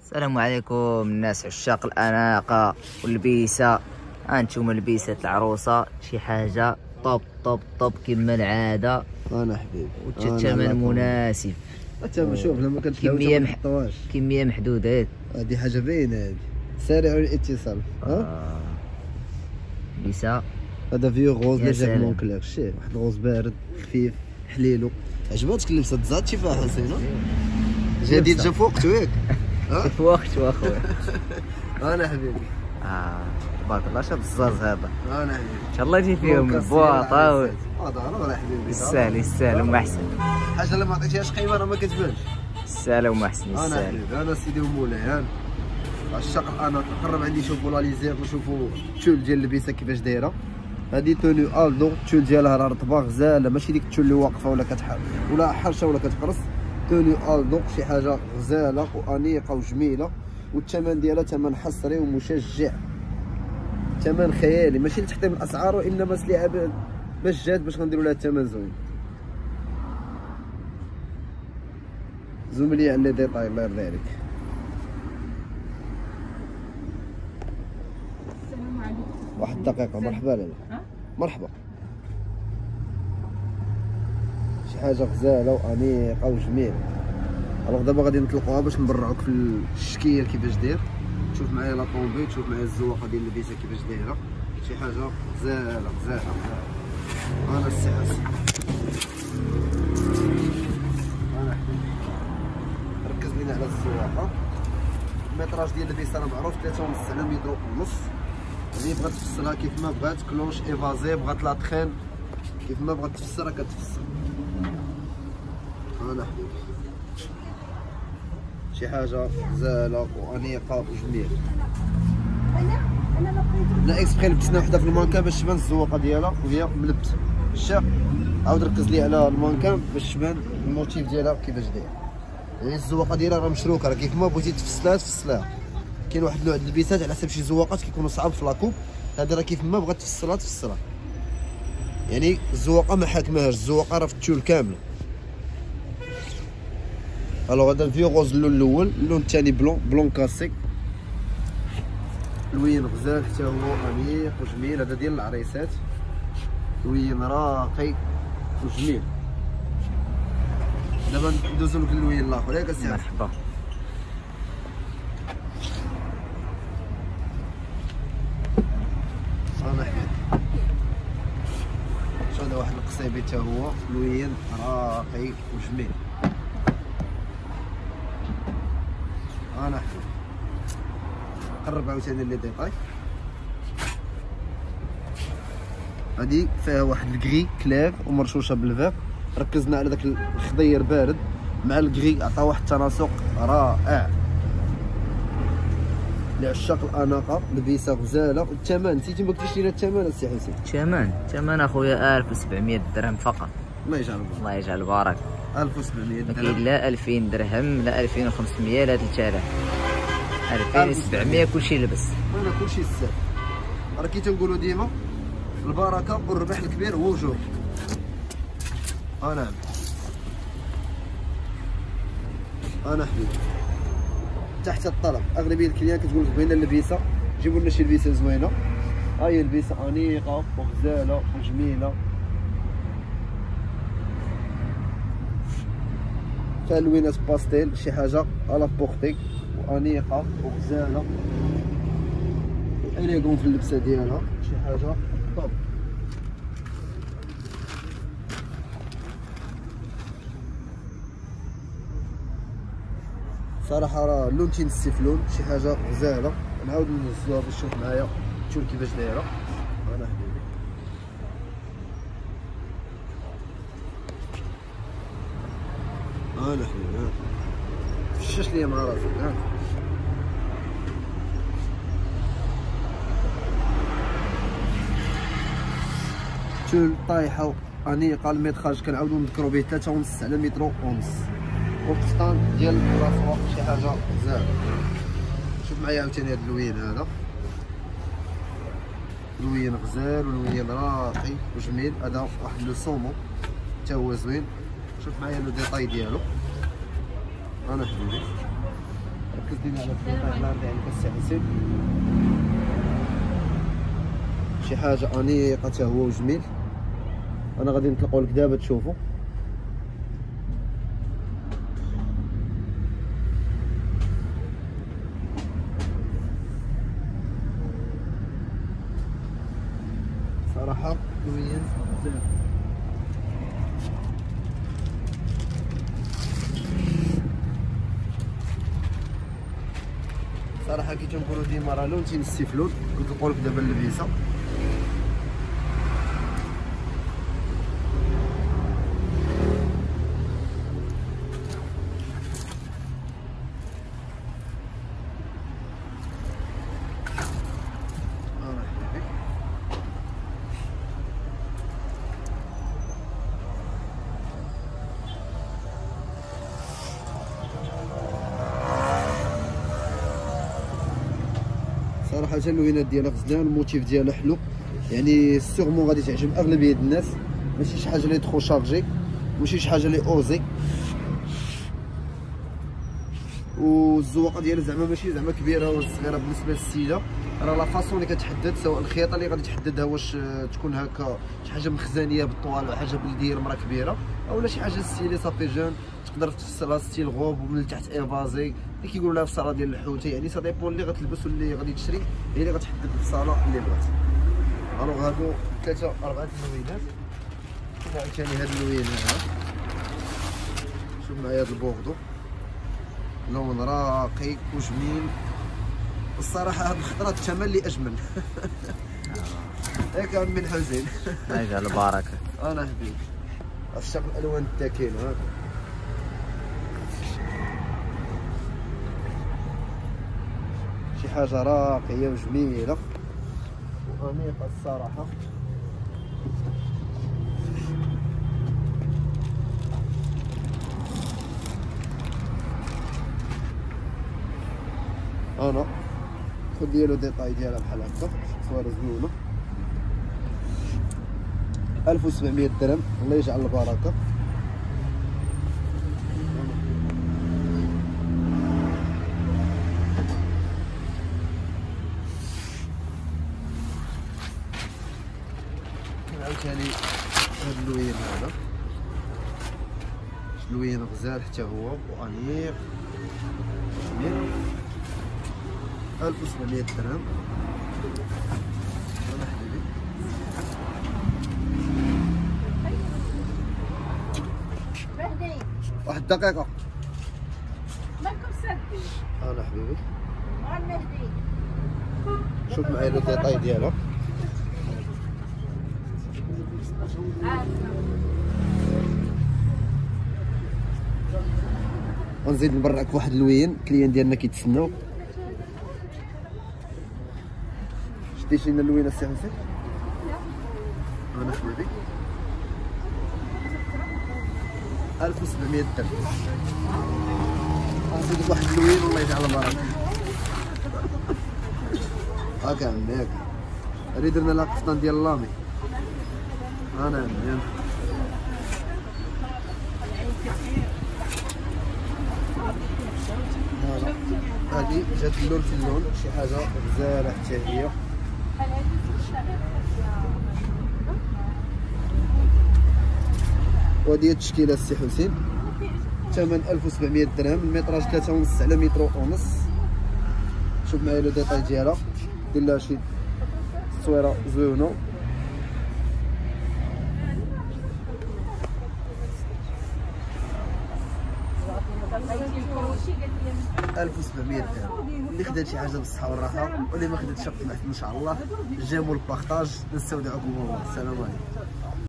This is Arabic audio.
السلام عليكم الناس عشاق الاناقه واللبيسه. هانتوما لبيسه العروسه شي حاجه طب طب طب كما العاده. انا حبيبي والثمن مناسب. حتى شوف لما كتلاقوا كميه محدوده. هذه حاجه باينه، هذه سارعوا الاتصال. لبيسه هذا فيو غوز ليجير مونكلير، شتي واحد الغوز بارد خفيف حليلو. عجباتك اللبسه تزاد شي فيها حسينه جديد جا فوقت ياك؟ فوقت اخويا. انا حبيبي تبارك الله. شاف الزاز هذا انا حبيبي ان شاء الله يجي فيهم البواطه. ضروري حبيبي يستاهل وما احسن. حاجه اللي ما عطيتيهاش قيمه راه ما كتبانش. يستاهل وما احسن. انا حبيبي انا سيدي ومولاي عشاق انا قرب عندي. شوفوا لا ليزير وشوفوا التول ديال اللبسه كيفاش دايره. هادي توني الدو التول ديالها راه رطبه غزاله، ماشي ديك التول اللي واقفه ولا كتحل ولا حرشه ولا كتقرص. توني الدو شي حاجه غزاله وانيقه وجميله، والثمن ديالها ثمن حصري ومشجع، ثمن خيالي ماشي لتحطيم الاسعار، وانما سلعه باش جات باش غنديروا لها ثمن زوين. زوم لي على لي ديطاي الله يرضي عليك. السلام عليكم. واحد الدقيقه. مرحبا لاله. مرحبا. شي حاجه غزاله وانيقه وجميله. الوغ دابا غادي نطلقوها باش نبرعوك في الشكير كيفاش داير. تشوف معايا لا طومبيل، تشوف معايا الزواقه ديال اللبسه كيفاش دايره. شي حاجه غزاله غزاله. انا السي حسن. انا حبيبي ركز لينا على الزواقه. الميطراج ديال اللبسه راه معروف 3.5 على متر ونص. اللي بغات تفسرها كيف ما بغات، كلوش ايفازي، بغات لا تخين كيف ما بغات تفسرها كتفسر. انا حبيبي شي حاجه غزاله وانيقه وجميله. لا اكسبري لبسنا وحده في المانكان باش تبان الزواقه ديالها وهي ملبسه. شا عاود ركز لي على المانكان باش تبان الموتيف ديالها كيفاش داير. يعني الزواقه ديالها راه مشروكه، راه كيف ما بغيتي تفصلها. كاين واحد النوع ديال اللبسات على حسب شي زواقات كيكونوا صعاب في لاكوب، هذه راه كيف ما بغات تفصلها. يعني الزواقه ما حاكماهاش، الزواقه راه في التول كامله. الوغ هذا الفيو غوز اللون الاول، اللون الثاني بلون كاسيك لوين غزال حتى هو انيق وجميل. هذا ديال العريسات، لوين راقي وجميل. دابا ندوزو لك اللوين الاخر ياك السي. مرحبا. انا حبيبي هذا واحد القصيبي حتى هو لوين راقي وجميل. انا حبيبي قرب عاوتاني لي ديطاي. هادي فيها واحد الكري كلير ومرشوشه بالفيغ. ركزنا على داك الخضير بارد مع الكري، عطا واحد التناسق رائع. لعشاق الاناقه لبسه غزاله. والثمن نسيتي ما قلتيش لينا الثمن السي حسين. ثمن اخويا 1700 درهم فقط. الله يجعل بركه. الله يجعل بارك. 1700 ما درهم. كاين لا 2000 درهم لا 2500 لا 3000. 2700 كلشي لبس. انا كلشي السهل. راه كي تنقولوا ديما البركه والربح الكبير هو وجوه. نعم. انا حبيبي تحت الطلب. اغلبيه الكليان كتقول لك بغينا اللبسه، جيبوا لنا شي لبسه زوينه. هاهي لبسه انيقه وغزاله وجميله، فيها لوينات باستيل، شي حاجه على بورتي وانيقه وغزاله وإليغون في اللبسه ديالها. شي حاجه طب. صراحه راه اللون تينسي في لون. شي حاجه غزاله. نعاود ننزلوها باش تشوف معايا تشوف كيفاش دايره. انا حبيبي انا حبيبي فشش ليا مع راسك. تول طايحه انيقه. الميتراج كنعاودو نذكرو به 3.5 على متر ونص. والقسطان ديال الراسوه شي حاجه غزاله. شوف معايا عاوتاني هاد اللوين، هذا لوين غزال ولوين راقي وجميل. هذا واحد لو سومو حتى هو زوين. شوف معايا لو ديطاي ديالو. انا حبيبي ركز ديما على الديتاي العرض يعني السي حسين. شي حاجه انيقه حتى هو وجميل. انا غادي نطلقوا لك دابا تشوفوا. صراحه لوين زين. صراحه كي تنقولوا ديما راه لون تينستفلون. كنطلقوا لك دابا اللبسه. صراحه اللوينات ديالها غزلان، الموتيف ديالها حلو، يعني سيغمون غادي تعجب اغلبيه الناس. ماشي شي حاجه اللي تخو شارجي، ماشي شي حاجه اللي اوزي، والزواقه ديالها زعما ماشي زعما كبيره ولا صغيره بالنسبه للسيده. راه لا فاصون اللي كتحدد، سواء الخياطه اللي غادي تحددها واش تكون هكا شي حاجه مخزانيه بالطوال ولا حاجه بلديه لمراه كبيره، اولا شي حاجه ستيلي صافي جون تقدر تفصلها ستيل غوب ومن التحت ايفازي اللي كيقولوا لها فصاله ديال الحوته. يعني سا ديبون اللي غتلبس واللي غادي تشري هي اللي غتحدد الفصاله اللي بغات. الوغ هادو 3 4 اللوينات. شوف عاوتاني هاد اللوين هذا، شوف معايا هاد البوغدو لون راقي وجميل. الصراحه هاد الخضره الثمن اللي اجمل. ياك من حسين. يجعل البركه. انا حبيبي عشاق الالوان التاكين هاك. شي حاجه راقيه وجميله وانيقه الصراحه. انا خد ديالو ديطاي ديالها بحال هكا صوره زوينه. 1700 درهم. الله يجعل البركه. عاوتاني هاد اللوين هذا لوين غزال حتى هو وانيق جميل. 1700 درهم. انا حبيبي واحد الدقيقة. مالكم سادين؟ انا حبيبي غنهدي. شوف معايا لو ديطاي ديالها. غنزيد نبرعك واحد اللوين، الكليان ديالنا كيتسناو. شتي لنا اللوينه السي حسين؟ انا حبيبي 1700 درهم. غنزيدك واحد اللوين والله يجعل البركه. هاكا عمي هاكا راه درنا لها قفطان ديال لامي. انا عمي هادي جات اللون في اللون، شي حاجه غزاله حتى هي. وهادي هي التشكيله السي حسين. ثمن 1700 درهم. الميطراج 3.5 على متر ونص. شوف معايا لو ديطاي ديالها، دير لها شي تصويره زوينه. ألف وسبعمية درهم. اللي خدات شي حاجه بالصحه والراحه واللي ما خداتش ان شاء الله. جيمو البارطاج. نستودعكم الله. السلام عليكم.